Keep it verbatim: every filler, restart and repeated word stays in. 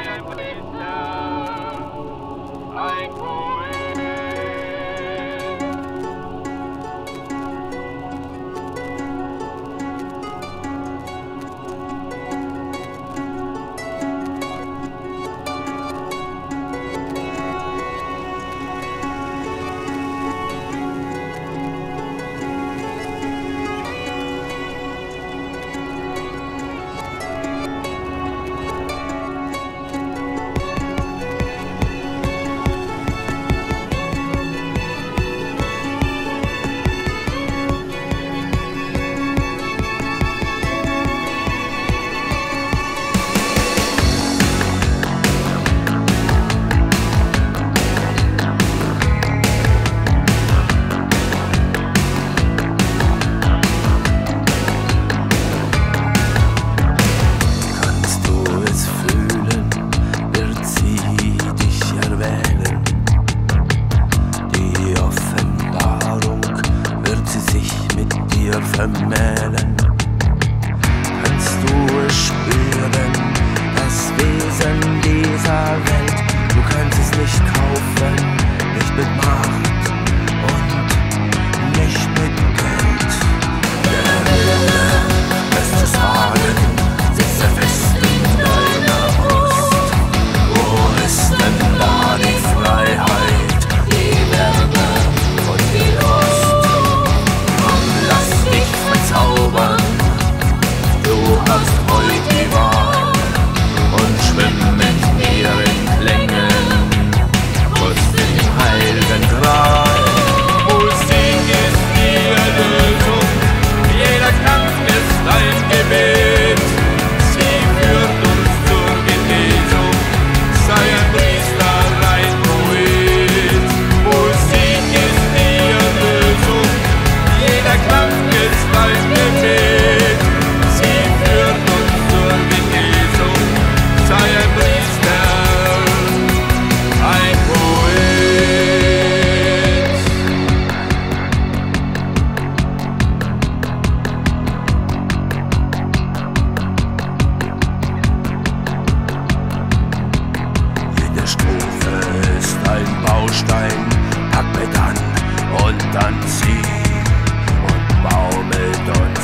vermählen. Kannst du es spüren, das Wesen dieser Welt? Du kannst es nicht kaufen, nicht mit Macht und nicht mit Geld. Der Wille, es zu sagen, sitzt er fest in deiner Brust. Wo ist denn da die Freiheit, die Wärme und die Lust? Komm, lass dich verzaubern, du hast heute die Wahl und schwimm mit mir in Klängen, Lust im heiligen Gral. Musik ist die Erlösung, jeder Kampf ist ein Gebet. Sie führt uns zur Genesung, sei ein Priester, ein Poet. Musik ist die Erlösung, jeder Kampf ist ein Gebet. Sie führt uns zur Genesung, sei ein Priester, ein Poet. Jede Strophe ist ein Baustein, pack mit an und dann zieh und bau mit uns